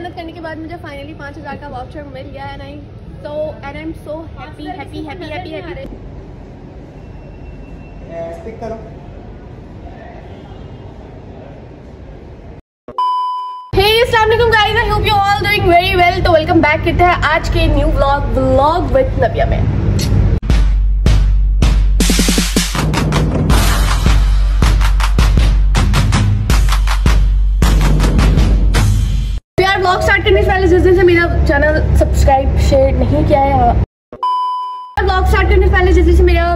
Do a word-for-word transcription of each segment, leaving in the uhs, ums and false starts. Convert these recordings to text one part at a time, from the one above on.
मेहनत करने के बाद मुझे फाइनली पाँच हज़ार का वाउचर मिल गया है। नहीं तो and I am so happy happy happy happy happy. Stick करो। हे अस्सलाम वालेकुम guys, I hope you all doing very well. तो वेलकम बैक करते हैं आज के न्यू व्लॉग व्लॉग विद नबिया में। व्लॉग स्टार्ट करने से पहले जिस दिन से मेरा चैनल सब्सक्राइब शेयर नहीं किया है, व्लॉग स्टार्ट करने से पहले जिस दिन से मेरा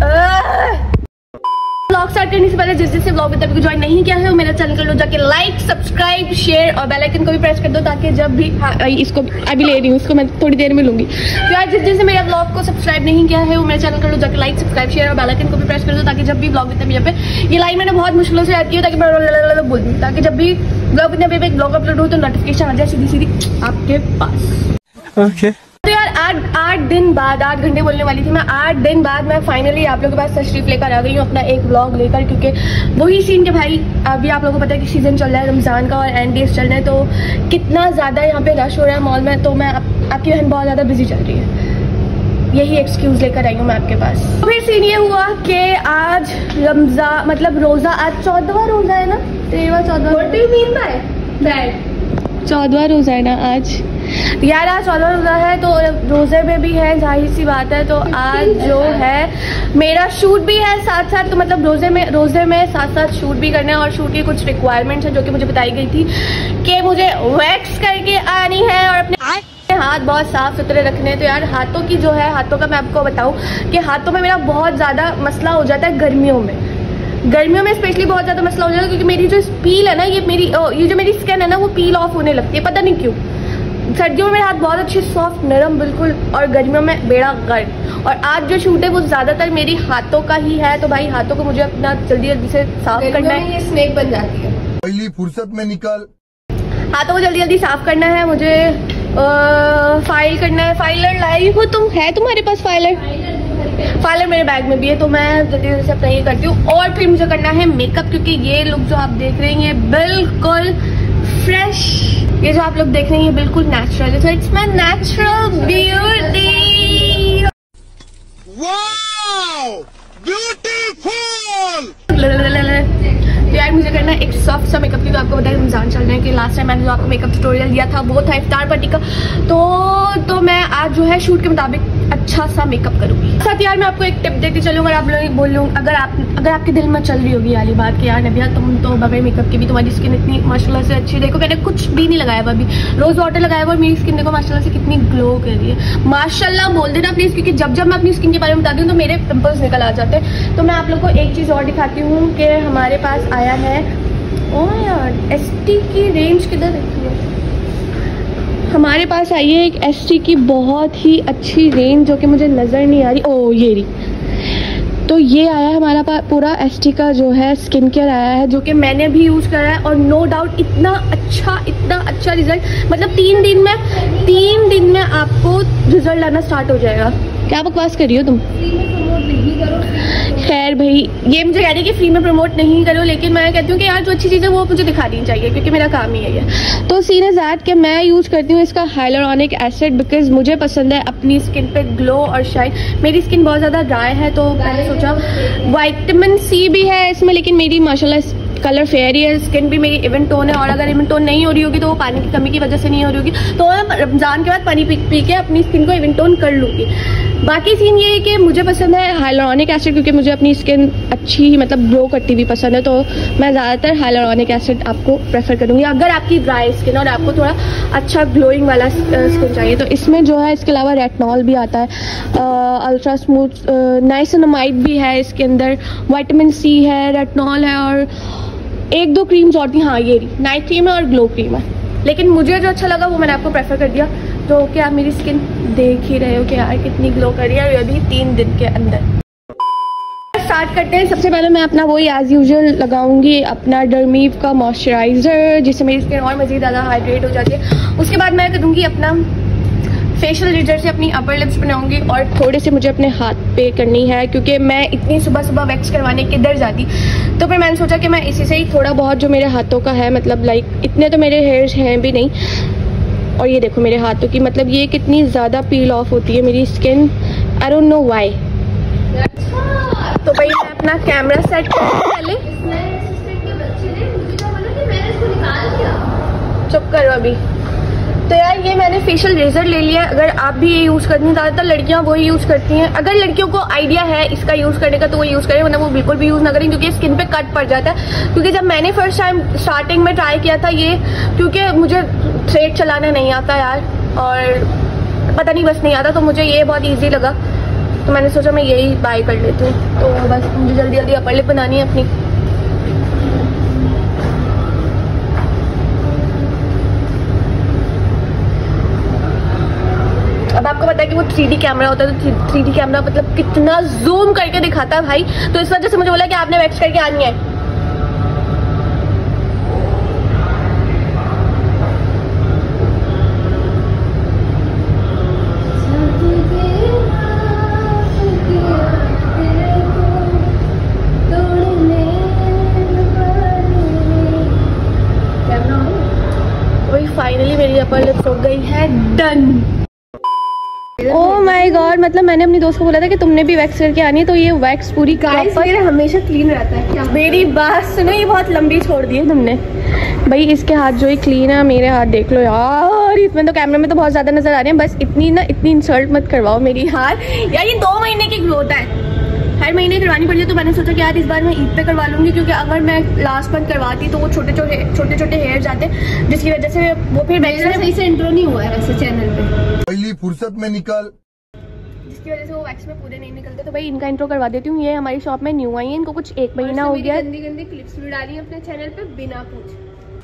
व्लॉग स्टार्ट करने से पहले जिस दिन से व्लॉग विद नबी को ज्वाइन नहीं किया है वो मेरा चैनल कर लो जाके लाइक सब्सक्राइब शेयर और बेल आइकन को भी प्रेस कर दो ताकि जब भी हाँ, इसको अभी ले रही हूँ, इसको मैं थोड़ी देर में लूंगी। तो यार जिस दिन से मेरा व्लॉग को सब्सक्राइब नहीं किया है वो मेरा चैनल कर लो जाके लाइक सब्सक्राइब शेयर और बेल आइकन को भी प्रेस कर दो ताकि जब भी व्लॉग विद नबी पे ये लाइन मैंने बहुत मुश्किलों से याद की ताकि मैं बोल दूँ ताकि जब भी व्लॉग विद नबी पे एक व्लॉग अपलोड हो तो नोटिफिकेशन आ जाए सीधी सीधी आपके पास। ओके तो यार आठ आठ दिन बाद, आठ घंटे बोलने वाली थी मैं, आठ दिन बाद मैं फाइनली आप लोगों के पास तशरीफ लेकर आ गई हूँ अपना एक व्लॉग लेकर, क्योंकि वही सीन के भाई अभी आप लोगों को पता है कि सीजन चल रहा है रमज़ान का और एंड डेज चल रहे हैं तो कितना ज़्यादा यहाँ पे रश हो रहा है मॉल में। तो मैं आप, आपकी बहन बहुत ज़्यादा बिजी चल रही है, यही एक्सक्यूज़ लेकर आई हूँ मैं आपके पास। तो फिर सीन ये हुआ कि आज रमज़ान मतलब रोज़ा, आज चौदहवा रोज़ा है ना, तेरहवा चौदहवा चौदहवा रोज़ा है ना आज यार, आज चौदह रोज़ा है तो रोज़े में भी है, जाहिर सी बात है। तो आज जो है मेरा शूट भी है साथ साथ, तो मतलब रोज़े में रोज़े में साथ साथ शूट भी करना है और शूट की कुछ रिक्वायरमेंट्स है जो कि मुझे बताई गई थी कि मुझे वैक्स करके आनी है और अपने हाथ बहुत साफ सुथरे रखने हैं। तो यार हाथों की जो है, हाथों का मैं आपको बताऊँ कि हाथों में मेरा बहुत ज़्यादा मसला हो जाता है गर्मियों में, गर्मियों में स्पेशली बहुत ज़्यादा मसला हो जाता है क्योंकि मेरी जो पील है ना, ये मेरी ये जो मेरी स्किन है ना वो पील ऑफ होने लगती है, पता नहीं क्यों। सर्दियों में मेरे हाथ बहुत अच्छे सॉफ्ट नरम बिल्कुल और गर्मियों में बेड़ा गर्म। और आज जो शूट है वो ज़्यादातर मेरी हाथों का ही है, तो भाई हाथों को मुझे अपना जल्दी जल्दी से साफ करना है। ये स्नेक बन जाती है, पहली फुर्सत में निकल। हाथों को जल्दी जल्दी साफ करना है मुझे, आ, फाइल करना है। फाइलर लाई हो तुम, है तुम्हारे पास फाइलर? फाइलर मेरे बैग में भी है तो मैं जल्दी जल्दी से अपना ये करती हूँ। और फिर मुझे करना है मेकअप, क्योंकि ये लुक जो आप देख रहे हैं बिल्कुल फ्रेश, ये जो आप लोग देख रहे हैं बिल्कुल नेचुरल है। तो it's my natural beauty. Wow beautiful. तो यार मुझे करना है एक सॉफ्ट सा मेकअप, क्योंकि आपको पता है रमजान चल रहा है कि लास्ट टाइम मैंने जो आपको मेकअप ट्यूटोरियल दिया था वो था इफ्तार पार्टी का, तो तो मैं आज जो है शूट के मुताबिक अच्छा सा मेकअप करूंगी। साथ यार मैं आपको एक टिप देती चलूँ, अगर आप लोग बोल लूँ, अगर आप अगर आपके दिल में चल रही होगी वाली बात कि यार नबिया तुम तो बगैर मेकअप की भी तुम्हारी स्किन इतनी माशाल्लाह से अच्छी, देखो मैंने कुछ भी नहीं लगाया हुआ, अभी रोज वाटर लगाया हुआ और मेरी स्किन देखो माशाल्लाह से कितनी ग्लो कर रही है। माशाल्लाह बोल देना प्लीज, क्योंकि जब जब मैं अपनी स्किन के बारे में बताती हूँ तो मेरे पिंपल्स निकल आ जाते हैं। तो मैं आप लोग को एक चीज़ और दिखाती हूँ कि हमारे पास आया है, ओ यार एस टी की रेंज किधर रखी है, हमारे पास आई है एक एस टी की बहुत ही अच्छी रेंज जो कि मुझे नज़र नहीं आ रही, ओ ये रही। तो ये आया है हमारा पूरा एस टी का जो है स्किन केयर आया है जो कि मैंने भी यूज़ करा है और नो डाउट इतना अच्छा इतना अच्छा रिजल्ट, मतलब तीन दिन में तीन दिन में आपको रिजल्ट आना स्टार्ट हो जाएगा। क्या बकवास कर रही हो तुम? खैर भाई ये मुझे कह रही है कि फ्री में प्रमोट नहीं करो, लेकिन मैं कहती हूँ कि यार जो अच्छी चीज़ है वो मुझे दिखानी चाहिए क्योंकि मेरा काम ही है। तो सीन इज़ दैट कि मैं यूज़ करती हूँ इसका हाइलुरोनिक एसिड बिकॉज मुझे पसंद है अपनी स्किन पे ग्लो और शाइन। मेरी स्किन बहुत ज़्यादा ड्राई है तो मैंने सोचा विटामिन सी भी है इसमें, लेकिन मेरी माशाल्लाह कलर फेयर ही है, स्किन भी मेरी इवन टोन है और अगर इवन टोन नहीं हो रही होगी तो वो पानी की कमी की वजह से नहीं हो रही होगी, तो मैं रमज़ान के बाद पानी पी पी के अपनी स्किन को इवन टोन कर लूँगी। बाकी सीन ये है कि मुझे पसंद है हाइलुरोनिक एसिड क्योंकि मुझे अपनी स्किन अच्छी ही मतलब ग्लो करती हुई पसंद है, तो मैं ज़्यादातर हाइलुरोनिक एसिड आपको प्रेफर करूँगी अगर आपकी ड्राई स्किन और आपको थोड़ा अच्छा ग्लोइंग वाला स्किन चाहिए। तो इसमें जो है इसके अलावा रेटिनॉल भी आता है, अल्ट्रा स्मूथ नाइसिनामाइड भी है इसके अंदर, विटामिन सी है, रेटिनॉल है और एक दो क्रीम्स और थी, हाँ ये रही नाइट क्रीम है और ग्लो क्रीम है। लेकिन मुझे जो अच्छा लगा वो मैंने आपको प्रेफर कर दिया, तो कि आप मेरी स्किन देख ही रहे हो कि यार कितनी ग्लो कर रही है और ये भी तीन दिन के अंदर। स्टार्ट करते हैं। सबसे पहले मैं अपना वही एज यूजुअल लगाऊंगी अपना डर्मीव का मॉइस्चराइजर जिससे मेरी स्किन और मज़ीद ज़्यादा हाइड्रेट हो जाती है। उसके बाद मैं करूँगी अपना फेशियल रिजल्ट से अपनी अपर लिप्स बनाऊंगी और थोड़े से मुझे अपने हाथ पे करनी है क्योंकि मैं इतनी सुबह सुबह वैक्स करवाने किधर जाती, तो फिर मैंने सोचा कि मैं इसी से ही थोड़ा बहुत जो मेरे हाथों का है, मतलब लाइक इतने तो मेरे हेयर्स हैं भी नहीं, और ये देखो मेरे हाथों की, मतलब ये कितनी ज़्यादा पील ऑफ होती है मेरी skin, I don't know why. तो भाई मैं अपना कैमरा सेट करने पहले, चुप करो अभी। तो यार ये मैंने फेशियल रेजर ले लिया है, अगर आप भी ये यूज़ करती हैं, ज़्यादातर लड़कियां वही यूज़ करती हैं। अगर लड़कियों को आइडिया है इसका यूज़ करने का तो वो यूज़ करें, वरना वो बिल्कुल भी यूज़ ना करें, क्योंकि स्किन पे कट पड़ जाता है। क्योंकि जब मैंने फर्स्ट टाइम स्टार्टिंग में ट्राई किया था ये, क्योंकि मुझे थ्रेड चलाना नहीं आता यार, और पता नहीं बस नहीं आता, तो मुझे ये बहुत ईजी लगा, तो मैंने सोचा मैं यही बाय कर लेती हूँ। तो बस मुझे जल्दी जल्दी अपर लिप बनानी है अपनी। अब आपको पता है कि वो थ्री डी कैमरा होता है, तो थ्री डी कैमरा मतलब कितना जूम करके दिखाता है भाई, तो इस वजह से मुझे बोला कि आपने वैक्स करके आनी है। वही फाइनली मेरी अपर लिप्स हो गई है डन। ओह माय गॉड, मतलब मैंने अपनी दोस्त को बोला था कि तुमने भी वैक्स करके आनी है, तो ये वैक्स पूरी गाइस मेरा हमेशा क्लीन रहता है। क्या मेरी बात सुनो, ये बहुत लंबी छोड़ दी है तुमने। भाई इसके हाथ जो ही क्लीन है, मेरे हाथ देख लो यार, इसमें तो कैमरे में तो बहुत ज्यादा नजर आ रहे हैं, बस इतनी ना इतनी इंसल्ट मत करवाओ मेरी हाथ यार। ये दो महीने की ग्रोथ है, हर महीने करवानी पड़ती है, तो मैंने सोचा कि यार इस बार मैं ईद पे करवा लूंगी, क्योंकि अगर मैं लास्ट मंथ करवाती तो वो छोटे छोटे छोटे छोटे हेयर जाते, जिसकी वजह से वो फिर वैक्स सही से इंट्रो नहीं हुआ है वैसे चैनल पे, पहली फुर्सत में निकल, जिसकी वजह से वो वैक्स में पूरे नहीं निकलते। तो भाई इनका इंट्रो करवा देती हूँ। ये हमारी शॉप में न्यू आई है, इनको कुछ एक महीना हो गया। गंदी गंदी क्लिप्स भी डाली अपने चैनल पे बिना पूछे,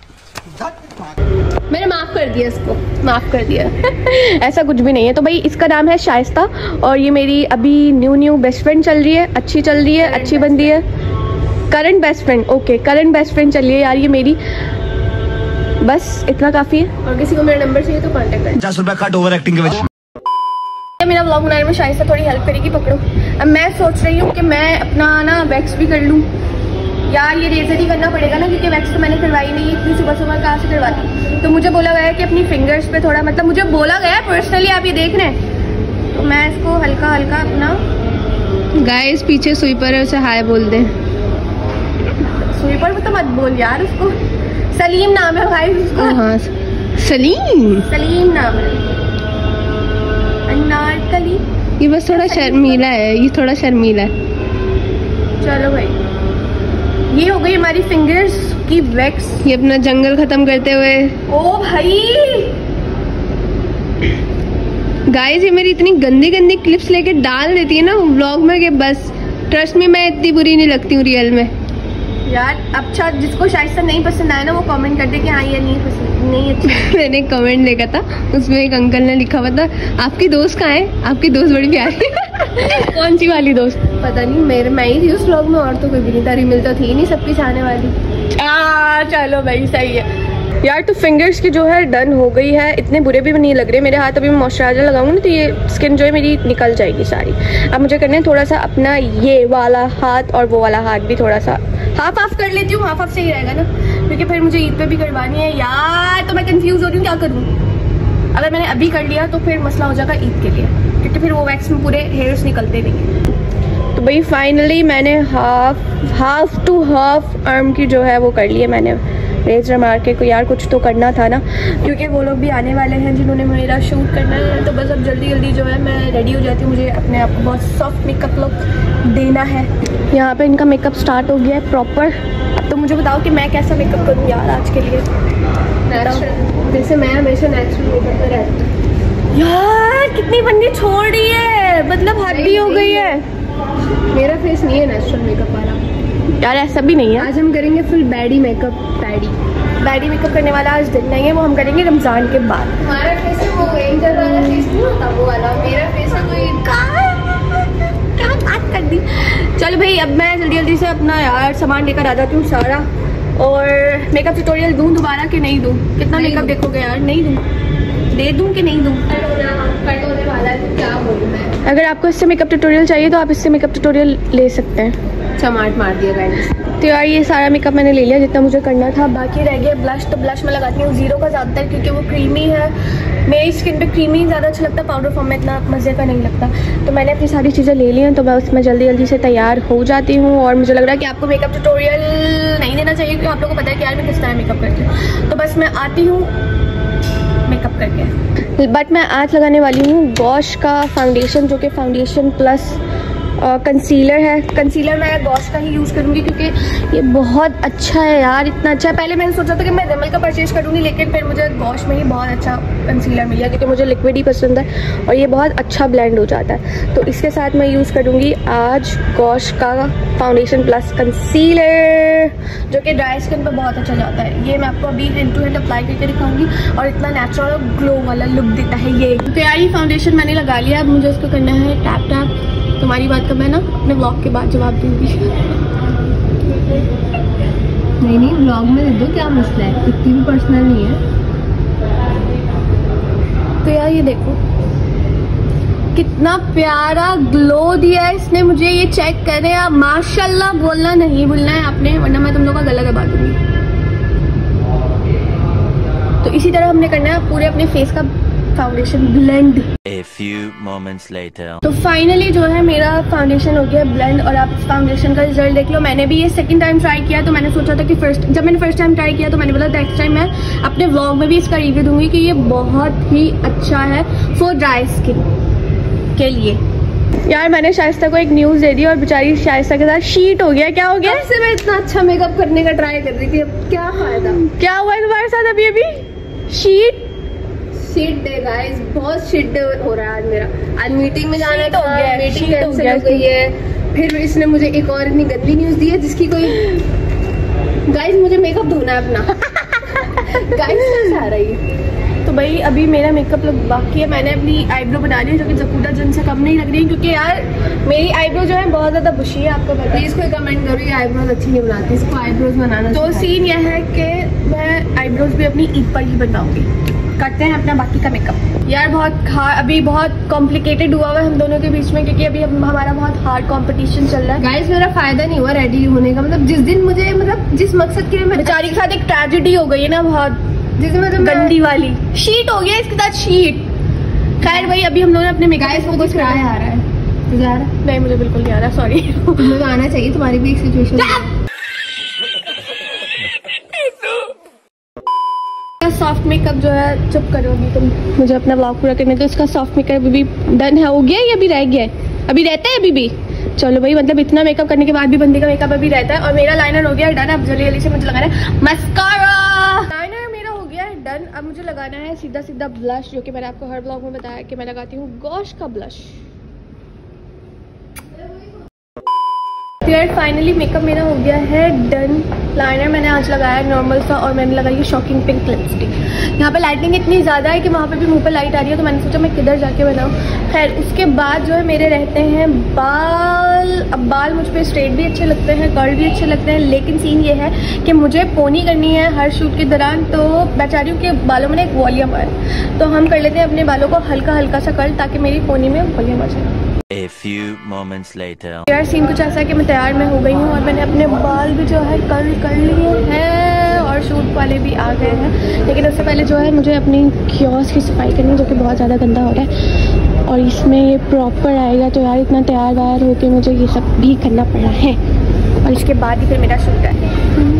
मैंने माफ कर दिया इसको, माफ कर दिया ऐसा कुछ भी नहीं है। तो भाई इसका नाम है शाइस्ता, और ये मेरी अभी न्यू न्यू बेस्ट फ्रेंड चल रही है, अच्छी चल रही है, अच्छी बन रही है। Current best friend, okay current best friend चल रही है यार ये मेरी, बस इतना काफी है। और किसी को मेरा नंबर चाहिए तो कॉन्टेक्ट करें। पचास रुपया कट ओवर एक्टिंग के वजह मेरा व्लॉग बनाने में शाइस्ता थोड़ी हेल्प करेगी, पकड़ो। अब मैं सोच रही हूँ कि मैं अपना ना वैक्स भी कर लूँ यार, ये रेजर ही करना पड़ेगा ना, क्योंकि वैक्स तो मैंने करवाई नहीं, इतनी सुबह सुबह कहाँ से करवाती। तो मुझे बोला गया है कि अपनी फिंगर्स पे थोड़ा, मतलब मुझे बोला गया है पर्सनली, आप ये देख रहे हैं, तो मैं इसको हल्का हल्का अपना, गाइस पीछे स्वीपर है, उसे हाय बोल दे। स्वीपर तो मत बोल यार उसको, सलीम नाम है भाई उसका। हाँ सलीम, सलीम नाम है, अनारकली। ये बस थोड़ा शर्मीला है, ये थोड़ा शर्मीला है। चलो भाई ये हो गई हमारी फिंगर्स की वैक्स, ये अपना जंगल खत्म करते हुए। ओ भाई गाइस, ये मेरी इतनी गंदी गंदी क्लिप्स लेके डाल देती है ना व्लॉग में, कि बस ट्रस्ट में मैं इतनी बुरी नहीं लगती हूँ रियल में यार। अच्छा जिसको शाइस्ता नहीं पसंद आया ना, वो कमेंट कर दे कि हाँ ये नहीं पसंद, नहीं अच्छी। मैंने कमेंट देखा था, उसमें एक अंकल ने लिखा हुआ था, आपकी दोस्त कहाँ है, आपकी दोस्त बड़ी प्यारी कौन सी वाली दोस्त पता नहीं, मेरे मैं ही थी उस व्लॉग में, और तो कोई भी नहीं था, रिमिल तो थी नहीं सबकी चाहने वाली। आ, चलो भाई सही है यार। तो फिंगर्स की जो है डन हो गई है, इतने बुरे भी नहीं लग रहे मेरे हाथ। अभी मैं मॉइस्चराइजर लगाऊंगी ना, तो ये स्किन जो है मेरी निकल जाएगी सारी। अब मुझे करना है थोड़ा सा अपना ये वाला हाथ और वो वाला हाथ भी थोड़ा सा हाफ हाफ कर लेती हूँ, हाफ हाफ सही रहेगा ना, क्योंकि फिर मुझे ईद पे भी करवानी है यार। तो मैं कंफ्यूज हो रही हूँ क्या करूँ, अगर मैंने अभी कर लिया तो फिर मसला हो जाएगा ईद के लिए, क्योंकि फिर वो वैक्स में पूरे हेयर्स निकलते नहीं। तो भाई फाइनली मैंने half half to half arm की जो है वो कर ली है मैंने रेजर मार के। को यार कुछ तो करना था ना, क्योंकि वो लोग भी आने वाले हैं जिन्होंने मेरा शूट करना है। तो बस अब जल्दी जल्दी जो है मैं रेडी हो जाती हूँ, मुझे अपने आप को बहुत सॉफ्ट मेकअप लुक देना है। यहाँ पे इनका मेकअप स्टार्ट हो गया है प्रॉपर। अब तो मुझे बताओ कि मैं कैसा मेकअप करूँ यार आज के लिए। जैसे मैं हमेशा नेचुरल मेकअप में रहती हूँ यार। कितनी बंदी छोड़ रही है, मतलब हद ही हो गई है। मेरा फेस नहीं है नेचुरल मेकअप वाला यार, ऐसा भी नहीं है। आज हम करेंगे full baddie makeup. Baddie baddie makeup करने वाला आज दिन नहीं है, वो हम करेंगे रमजान के बाद। हमारा फेस है वो एंजल वाला फेस नहीं होता वो वाला, मेरा फेस है कोई क्या बात कर दी। चलो भाई अब मैं जल्दी जल्दी से अपना यार सामान लेकर आ जाती हूँ सारा, और मेकअप ट्यूटोरियल दूँ दोबारा कि नहीं दूँ? कितना मेकअप देखोगे यार? नहीं दूँ, दे दूँ कि नहीं दूँ? कट होने वाला है तो क्या बोलूँ मैं। अगर आपको इससे मेकअप ट्यूटोरियल चाहिए तो आप इससे मेकअप ट्यूटोरियल ले सकते हैं। चमाट मार दिया गाइस। तो यार ये सारा मेकअप मैंने ले लिया जितना मुझे करना था, बाकी रह गया ब्लश। तो ब्लश मैं लगाती हूँ जीरो का ज़्यादातर क्योंकि वो क्रीमी है, मेरी स्किन पे क्रीमी ज़्यादा अच्छा लगता है, पाउडर फॉर्म में इतना मज़े का नहीं लगता। तो मैंने अपनी सारी चीज़ें ले ली हैं, तो मैं उसमें जल्दी जल्दी से तैयार हो जाती हूँ। और मुझे लग रहा है कि आपको मेकअप ट्यूटोरियल नहीं देना चाहिए क्योंकि आप लोगों को पता है कि यार मैं किस तरह मेकअप करती हूँ। तो बस मैं आती हूँ मेकअप करके। बट मैं आज लगाने वाली हूँ गॉश का फाउंडेशन, जो कि फाउंडेशन प्लस कंसीलर है। कंसीलर मैं गॉश का ही यूज़ करूँगी क्योंकि ये बहुत अच्छा है यार, इतना अच्छा है। पहले मैंने सोचा था कि मैं रिमल का परचेज करूँगी, लेकिन फिर मुझे गॉश में ही बहुत अच्छा कंसीलर मिल गया क्योंकि मुझे लिक्विड ही पसंद है और ये बहुत अच्छा ब्लेंड हो जाता है। तो इसके साथ मैं यूज़ करूँगी आज गॉश का फाउंडेशन प्लस कंसीलर, जो कि ड्राई स्किन पर बहुत अच्छा जाता है। ये मैं आपको अभी हैंड टू हैंड अप्लाई करके दिखाऊंगी और इतना नेचुरल और ग्लो वाला लुक देता है ये। तो यार ये फाउंडेशन मैंने लगा लिया, अब मुझे इसको करना है टैप टैप। तुम्हारी बात का मैं ना अपने व्लॉग के बाद जवाब दूंगी। नहीं नहीं व्लॉग में दे दो, क्या मसला है, इतनी भी पर्सनल नहीं है। तो यार ये देखो कितना प्यारा ग्लो दिया है इसने मुझे, ये चेक करें आप। माशाल्लाह बोलना नहीं भूलना है आपने, वरना मैं तुम लोग का गला दबा दूंगी। तो इसी तरह हमने करना है पूरे अपने फेस का foundation blend. A few moments later. तो फाइनली जो है मेरा फाउंडेशन हो गया ब्लेंड और आप इस फाउंडेशन का रिजल्ट देख लो। मैंने भी ये सेकंड टाइम ट्राई किया, तो मैंने सोचा था कि फर्स्ट जब मैंने फर्स्ट टाइम ट्राई किया तो मैंने बोला नेक्स्ट टाइम मैं अपने व्लॉग में भी इसका रिव्यू दूंगी कि ये बहुत ही अच्छा है फॉर ड्राई स्किन के लिए। यार मैंने शाइस्ता को एक न्यूज़ दे दी और बेचारी शाइस्ता के साथ शीट हो गया। क्या हो गया? से मैं इतना अच्छा मेकअप करने का ट्राई कर रही थी, अब क्या फायदा। क्या हुआ है तुम्हारे साथ अभी अभी? शीट शीट डे गाइस, बहुत शीट डे हो रहा है आज मेरा। आज मीटिंग में जाना शीट हो था, गया, मीटिंग शीट हो कैंसिल गया हो गई है। फिर इसने मुझे एक और इतनी गंदी न्यूज़ दी है जिसकी कोई गाइस मुझे मेकअप धोना है अपना। गाइस क्या चाह रही है? तो भाई अभी मेरा मेकअप लुक बाकी है। मैंने अपनी आईब्रो बना ली है जो कि जकूटा जन से कम नहीं लग रही है क्योंकि यार मेरी आईब्रो जो है बहुत ज़्यादा बुशी है, आपको पता है। प्लीज कोई कमेंट करो ये आईब्रोज अच्छी नहीं बनाती, इसको आईब्रोज बनाना। तो सीन यह है कि मैं आईब्रोज भी अपनी ईद पर ही बनवाऊंगी। करते हैं अपना बाकी का मेकअप। यार बहुत अभी बहुत कॉम्प्लिकेटेड हुआ हुआ है हम दोनों के बीच में क्योंकि अभी हम, हमारा बहुत हार्ड कंपटीशन चल रहा है। गाइस मेरा फायदा नहीं हुआ रेडी होने का, मतलब जिस दिन मुझे मतलब जिस मकसद के लिए मैं बेचारी के साथ एक ट्रेजेडी हो गई है ना बहुत जिस दिन मतलब गंदी वाली शीट हो गया इसके साथ शीट। खैर भाई अभी हम लोग अपने मेकअप को कुछ आ रहा है तुझे आ रहा? नहीं मुझे बिल्कुल नहीं आ रहा, सॉरी। तुम्हें तो आना चाहिए, तुम्हारी भी एक सिचुएशन। सॉफ्ट मेकअप जो है चुप करोगी तुम, मुझे अपना व्लॉग पूरा करने दो। इसका सॉफ्ट मेकअप अभी डन है, हो गया या अभी रह गया है? अभी रहता है अभी भी। चलो भाई मतलब इतना मेकअप करने के बाद भी बंदे का मेकअप अभी रहता है। और मेरा लाइनर हो गया है डन। अब जल्दी जल्दी से मुझे लगाना है मस्कारा। लाइनर मेरा हो गया है डन। अब मुझे लगाना है सीधा सीधा ब्लश, जो कि मैंने आपको हर ब्लॉग में बताया कि मैं लगाती हूँ गॉश का ब्लश। यार फाइनली मेकअप मेरा हो गया है डन। लाइनर मैंने आज लगाया है नॉर्मल सा और मैंने लगाई है शॉकिंग पिंक लिपस्टिक। यहाँ पे लाइटिंग इतनी ज़्यादा है कि वहाँ पे भी मुंह पे लाइट आ रही है, तो मैंने सोचा मैं किधर जाके बनाऊँ। खैर उसके बाद जो है मेरे रहते हैं बाल। अब बाल मुझ पे स्ट्रेट भी अच्छे लगते हैं, कर्ल भी अच्छे लगते हैं, लेकिन सीन ये है कि मुझे पोनी करनी है हर शूट के दौरान। तो मैं चाह रही हूँ कि बालों में एक वॉल्यूम आए, तो हम कर लेते हैं अपने बालों को हल्का हल्का सा कर्ल ताकि मेरी पोनी में वॉल्यूम आ जाए। A few moments later. यार सीन कुछ ऐसा है कि मैं तैयार में हो गई हूँ और मैंने अपने बाल भी जो है कर्ल कर लिए हैं और शूट वाले भी आ गए हैं। लेकिन उससे पहले जो है मुझे अपनी कियोस्क की सफाई करनी है जो कि बहुत ज़्यादा गंदा हो रहा है और इसमें ये प्रॉपर आएगा। तो यार इतना तैयार वायर होकर मुझे ये सब भी करना पड़ रहा है और इसके बाद ही फिर मेरा शूट है।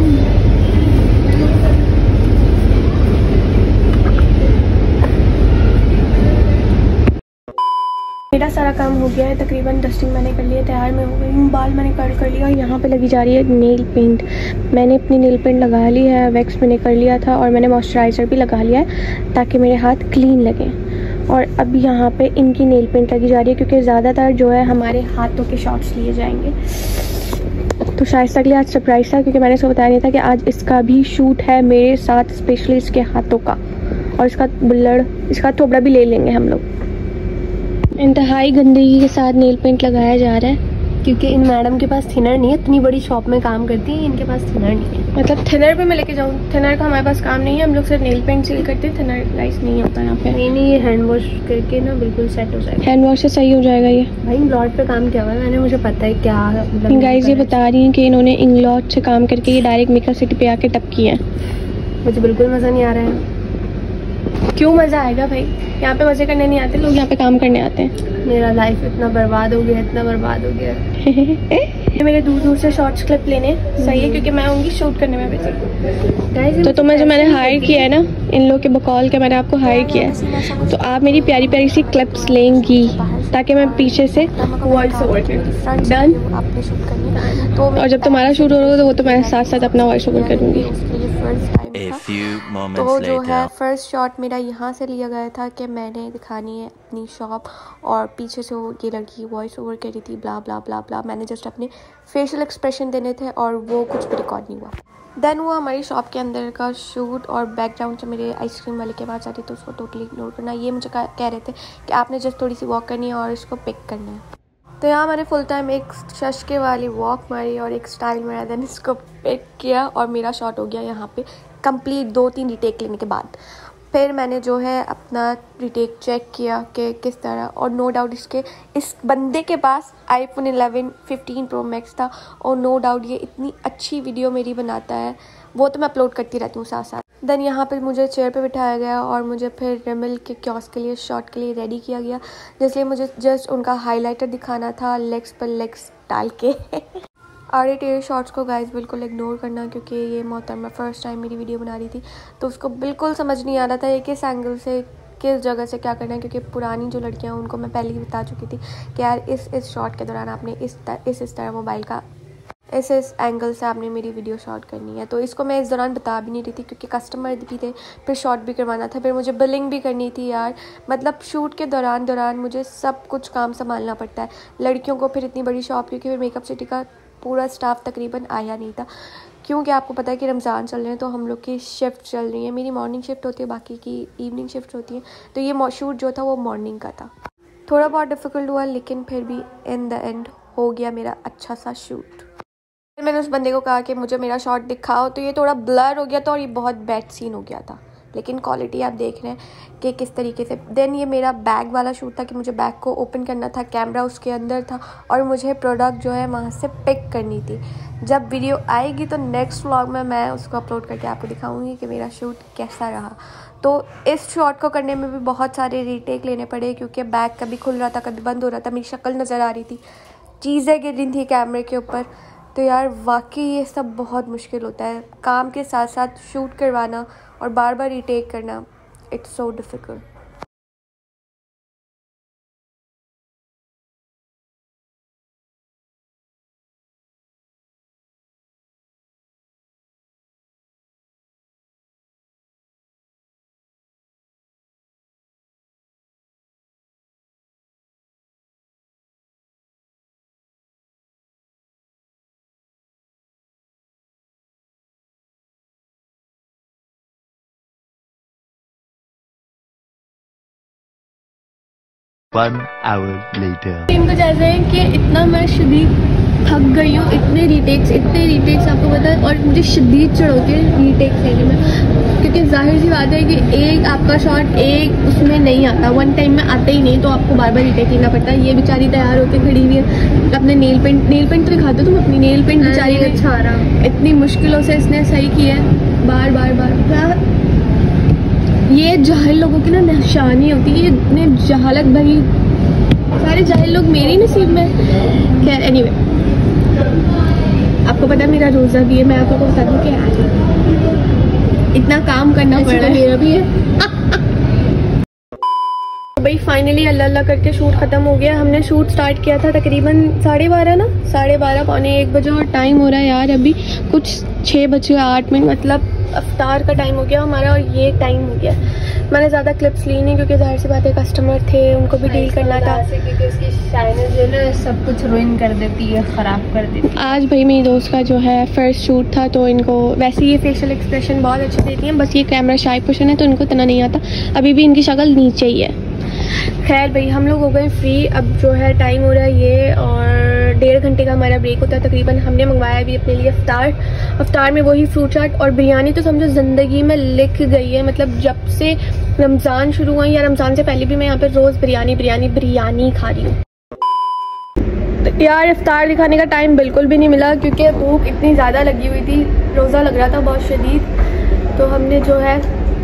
मेरा सारा काम हो गया है तकरीबन। डस्टिंग मैंने कर लिया, तैयार मैं हो गई हूँ, बाल मैंने कर्ल कर लिया। यहाँ पे लगी जा रही है नेल पेंट। मैंने अपनी नेल पेंट लगा ली है, वैक्स मैंने कर लिया था और मैंने मॉइस्चराइज़र भी लगा लिया है ताकि मेरे हाथ क्लीन लगे। और अब यहाँ पे इनकी नेल पेंट लगी जा रही है क्योंकि ज़्यादातर जो है हमारे हाथों के शॉट्स लिए जाएंगे। तो शाइस्ता के लिए आज सरप्राइज़ था क्योंकि मैंने इसको बताया नहीं था कि आज इसका भी शूट है मेरे साथ, स्पेशली इसके हाथों का। और इसका बुल्लड़, इसका थोबड़ा भी ले लेंगे हम लोग। इंतहाई गंदगी के साथ नेल पेंट लगाया जा रहा है क्योंकि इन मैडम के पास थिनर नहीं है, इतनी बड़ी शॉप में काम करती है, इनके पास थिनर नहीं है। मतलब थिनर पे मैं लेके जाऊँ? थिनर का हमारे पास काम नहीं है, हम लोग सिर्फ नेल पेंट सील करते हैं, थिनर राइस नहीं होता यहाँ पे। नहीं नहीं, ये हैंड वॉश करके ना बिल्कुल सेट हो जाएगा। हैंड वॉश से सही हो जाएगा ये? भाई इंग्लॉट पे काम किया हुआ है मैंने, मुझे पता है क्या मतलब। गाइस ये बता रही हैं कि इन्होंने इंग्लॉट से काम करके ये डायरेक्ट मेकअप सिटी पे आके टप किया है। मुझे बिल्कुल मज़ा नहीं आ रहा है। क्यों मज़ा आएगा भाई? यहाँ पे मज़े करने नहीं आते लोग, यहाँ पे काम करने आते हैं। मेरा लाइफ इतना बर्बाद हो गया, इतना बर्बाद हो गया। ये मेरे दूर दूर से शॉर्ट्स क्लिप लेने सही है, क्योंकि मैं आऊँगी शूट करने में बिजी। तो तुम्हें जो मैंने हायर किया है ना, इन लोग के बकौल के मैंने आपको हायर किया है, तो आप मेरी प्यारी प्यारी सी क्लिप्स लेंगी ताकि मैं पीछे से वॉइस ओवर करूँ। डन? और जब तुम्हारा शूट होगा तो वो तो मैं साथ साथ अपना वॉइस ओवर करूँगी। A few moments तो जो later. है फर्स्ट शॉट मेरा यहाँ से लिया गया था कि मैंने दिखानी है अपनी शॉप, और पीछे से वो ये लड़की वॉइस ओवर कर रही थी, ब्ला ब्ला ब्ला ब्ला। मैंने जस्ट अपने फेशियल एक्सप्रेशन देने थे और वो कुछ भी रिकॉर्ड नहीं हुआ। देन वो हमारी शॉप के अंदर का शूट, और बैकग्राउंड से मेरे आइसक्रीम वाले के पास आती, तो उसको टोटली इग्नोर करना। ये मुझे कह रहे थे कि आपने जस्ट थोड़ी सी वॉक करनी है और इसको पिक करना है। तो यहाँ मैंने फुल टाइम एक शशके वाली वॉक मारी और एक स्टाइल मारा, देन इसको पिक किया और मेरा शॉट हो गया यहाँ पे कंप्लीट। दो तीन रिटेक लेने के बाद फिर मैंने जो है अपना रिटेक चेक किया कि किस तरह, और नो डाउट इसके इस बंदे के पास iPhone eleven fifteen pro max था, और नो डाउट ये इतनी अच्छी वीडियो मेरी बनाता है, वो तो मैं अपलोड करती रहती हूँ साथ साथ। देन यहाँ पे मुझे चेयर पे बिठाया गया और मुझे फिर रिमिल के क्योस के लिए शॉट के लिए रेडी किया गया, जिसलिए मुझे जस्ट उनका हाईलाइटर दिखाना था लेग्स पर लेग्स डाल के। आड़े टेढ़े शॉट्स को गाइस बिल्कुल इग्नोर करना, क्योंकि ये मोहतरमा फर्स्ट टाइम मेरी वीडियो बना रही थी, तो उसको बिल्कुल समझ नहीं आ रहा था ये किस एंगल से किस जगह से क्या करना है, क्योंकि पुरानी जो लड़कियां उनको मैं पहले ही बता चुकी थी कि यार इस इस शॉट के दौरान आपने इस तर, इस इस तरह मोबाइल का इस इस एंगल से आपने मेरी वीडियो शॉट करनी है। तो इसको मैं इस दौरान बता भी नहीं रही थी, क्योंकि कस्टमर भी थे, फिर शॉट भी करवाना था, फिर मुझे बिलिंग भी करनी थी यार। मतलब शूट के दौरान दौरान मुझे सब कुछ काम संभालना पड़ता है। लड़कियों को फिर इतनी बड़ी शॉप, क्योंकि फिर मेकअप सिटी का पूरा स्टाफ तकरीबन आया नहीं था, क्योंकि आपको पता है कि रमज़ान चल रहे हैं, तो हम लोग की शिफ्ट चल रही है। मेरी मॉर्निंग शिफ्ट होती है, बाकी की इवनिंग शिफ्ट होती है, तो ये शूट जो था वो मॉर्निंग का था। थोड़ा बहुत डिफ़िकल्ट हुआ, लेकिन फिर भी इन द एंड हो गया मेरा अच्छा सा शूट। फिर मैंने उस बंदे को कहा कि मुझे मेरा शॉट दिखाओ, तो ये थोड़ा ब्लर हो गया था और ये बहुत बैड सीन हो गया था, लेकिन क्वालिटी आप देख रहे हैं कि किस तरीके से। देन ये मेरा बैग वाला शूट था कि मुझे बैग को ओपन करना था, कैमरा उसके अंदर था और मुझे प्रोडक्ट जो है वहाँ से पिक करनी थी। जब वीडियो आएगी तो नेक्स्ट व्लॉग में मैं उसको अपलोड करके आपको दिखाऊंगी कि मेरा शूट कैसा रहा। तो इस शॉट को करने में भी बहुत सारे रीटेक लेने पड़े, क्योंकि बैग कभी खुल रहा था, कभी बंद हो रहा था, मेरी शक्ल नज़र आ रही थी, चीज़ें गिर रही थी कैमरे के ऊपर। तो यार वाकई ये सब बहुत मुश्किल होता है, काम के साथ साथ शूट करवाना और बार बार रीटेक करना, it's so difficult. One hour later. Team को जैसे है कि इतना मैं शदीद थक गई हूँ, इतने रीटेक्स इतने रीटेक्स आपको पता है, और मुझे शदीद चढ़ होती है रीटेक्स लेने में, क्योंकि जाहिर सी बात है कि एक आपका शॉट एक उसमें नहीं आता, वन टाइम में आता ही नहीं, तो आपको बार बार रीटेक लेना पड़ता है। ये बेचारी तैयार होकर खड़ी हुई है, अपने नेल पेंट नेल पेंट तो दिखाते हो तुम अपनी नेल पेंट बेचारी ने छाड़ा, इतनी मुश्किलों से इसने सही किया है, बार बार बार क्या ये जाहिल लोगों की ना निशानी होती है, इतने जहालत भरी सारे जाहिल लोग मेरी नसीब में। खैर एनीवे, आपको पता है मेरा रोज़ा भी है, मैं आपको बता दूं कि इतना काम करना पड़ रहा है, मेरा भी है। भाई फाइनली अल्लाह अल्लाह करके शूट ख़त्म हो गया। हमने शूट स्टार्ट किया था तकरीबन साढ़े बारह ना साढ़े बारह पौने एक बजे, और टाइम हो रहा है यार अभी कुछ छः बजे आठ मिनट, मतलब अफ्तार का टाइम हो गया हमारा, और ये टाइम हो गया। मैंने ज़्यादा क्लिप्स ली नहीं, क्योंकि जाहिर सी बात है कस्टमर थे, उनको भी डील करना था, क्योंकि उसकी शाइनेस जो है सब कुछ रुइन कर देती है, ख़राब कर देती है। आज भाई मेरी दोस्त का जो है फर्स्ट शूट था, तो इनको वैसे ये फेशियल एक्सप्रेशन बहुत अच्छे देती हैं, बस ये कैमरा शाई पोर्शन है तो इनको इतना नहीं आता, अभी भी इनकी शक्ल नीचे ही है। खैर भाई हम लोग हो गए फ्री। अब जो है टाइम हो रहा है ये, और डेढ़ घंटे का हमारा ब्रेक होता है तकरीबन। हमने मंगवाया भी अपने लिए अफ्तार। अफ्तार में वही फ्रूट चाट और बिरयानी तो समझो ज़िंदगी में लिख गई है। मतलब जब से रमज़ान शुरू हुआ या रमज़ान से पहले भी मैं यहाँ पे रोज़ बिरयानी बिरयानी बिरयानी खा रही हूँ। यार इफ्तार दिखाने का टाइम बिल्कुल भी नहीं मिला क्योंकि भूख इतनी ज़्यादा लगी हुई थी, रोज़ा लग रहा था बहुत शदीद। तो हमने जो है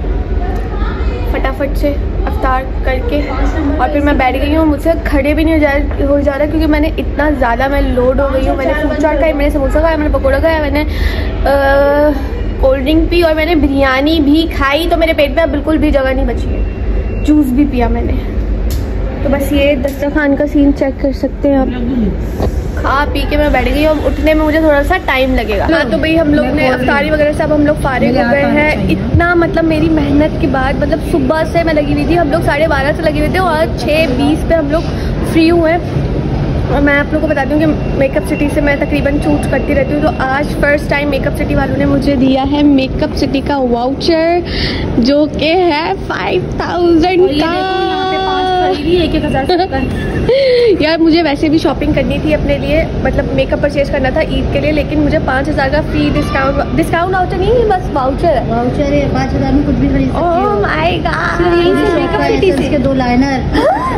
फटाफट से इफ्तार करके और फिर मैं बैठ गई हूँ। मुझसे खड़े भी नहीं हो जा हो जा रहा क्योंकि मैंने इतना ज़्यादा मैं लोड हो गई हूँ। मैंने फ्रूट चाट खाई, मैंने समोसा खाया, मैंने पकौड़ा खाया, मैंने कोल्ड ड्रिंक पी और मैंने बिरयानी भी खाई। तो मेरे पेट में अब बिल्कुल भी जगह नहीं बची है। जूस भी पिया मैंने। तो बस ये दस्तरखान का सीन चेक कर सकते हैं आप। खा पी के मैं बैठ गई और उठने में मुझे थोड़ा सा टाइम लगेगा। हाँ तो भाई हम लोग ने अफ्तारी वगैरह से अब हम लोग फारिग हो गए हैं। इतना मतलब मेरी मेहनत के बाद, मतलब सुबह से मैं लगी हुई थी, हम लोग साढ़े बारह से लगे हुए थे और छः बीस पे हम लोग फ्री हुए। और मैं आप लोगों को बताती हूँ कि मेकअप सिटी से मैं तकरीबन शूट करती रहती हूँ। तो आज फर्स्ट टाइम मेकअप सिटी वालों ने मुझे दिया है मेकअप सिटी का वाउचर जो कि है फाइव थाउजेंड का। एक एक हज़ार यार मुझे वैसे भी शॉपिंग करनी थी अपने लिए, मतलब मेकअप परचेज करना था ईद के लिए, लेकिन मुझे पाँच हज़ार का फ्री डिस्काउंट डिस्काउंट वाउचर नहीं है, बस वाउचर है। वाउचर है पाँच हज़ार में कुछ भी खरीद सकते हो। Oh my god, makeup city से के दो लाइनर,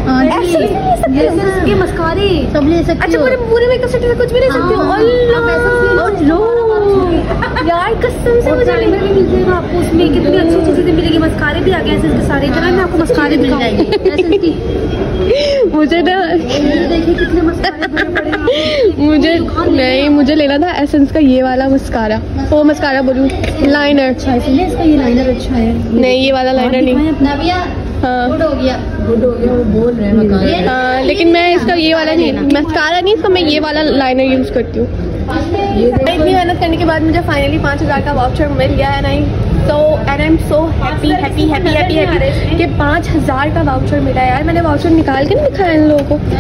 ये मस्कारे सब ले सकते हो। अच्छा पूरे पूरे मेकअप सिटी से कुछ भी ले सकते हो। अल्लाह यार कसम से मुझे नहीं मिलेगा आपको उसमें कितनी अच्छी चीजें मिलेगी। मस्कारे भी आ गए ऐसे सारे जगह में आपको मस्कारे मिल जाएंगे। मुझे ना देखिए कितने मस्कारे बड़े बड़े मुझे नहीं मुझे लेना था एसेंस का ये वाला मस्कारा। वो मस्कारा बोलूँ लाइनर। अच्छा इसलिए इसका ये लाइनर अच्छा है। नहीं ये वाला लाइनर नहीं। हाँ गुड हो गया गुड हो गया वो बोल रहे हैं। हाँ लेकिन मैं इसका ये वाला नहीं, मस्कारा नहीं, इसका मैं ये वाला लाइनर यूज करती हूँ। इतनी मेहनत करने के बाद मुझे फाइनली पाँच हज़ार का वाउचर मिल गया है। नहीं तो and I am so happy happy happy happy happy कि पाँच हज़ार का वाउचर मिला यार। मैंने वाउचर निकाल के नहीं दिखाया इन लोगों को।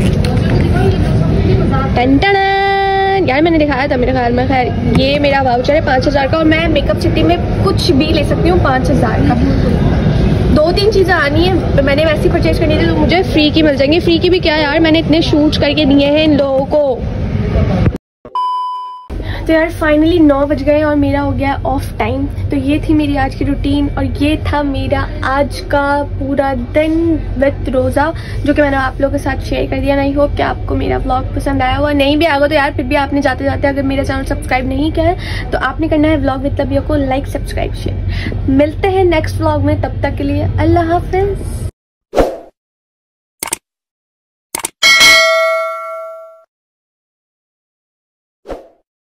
टन टन यार मैंने दिखाया था मेरे ख्याल में। खैर ये मेरा वाउचर है पाँच हज़ार का और मैं मेकअप सिटी में कुछ भी ले सकती हूँ पाँच हज़ार का। दो तीन चीज़ें आनी है, मैंने वैसी परचेज करनी थी तो मुझे फ्री की मिल जाएंगी। फ्री की भी क्या यार, मैंने इतने शूट्स करके दिए हैं इन लोगों को। तो यार फाइनली नौ बज गए और मेरा हो गया ऑफ टाइम। तो ये थी मेरी आज की रूटीन और ये था मेरा आज का पूरा दिन विद रोज़ा जो कि मैंने आप लोगों के साथ शेयर कर दिया। आई होप कि आपको मेरा व्लॉग पसंद आया हुआ। नहीं भी आएगा तो यार फिर भी आपने जाते जाते अगर मेरा चैनल सब्सक्राइब नहीं किया है तो आपने करना है व्लॉग विद लबिया को लाइक सब्सक्राइब शेयर। मिलते हैं नेक्स्ट व्लॉग में, तब तक के लिए अल्लाह हाफिज़।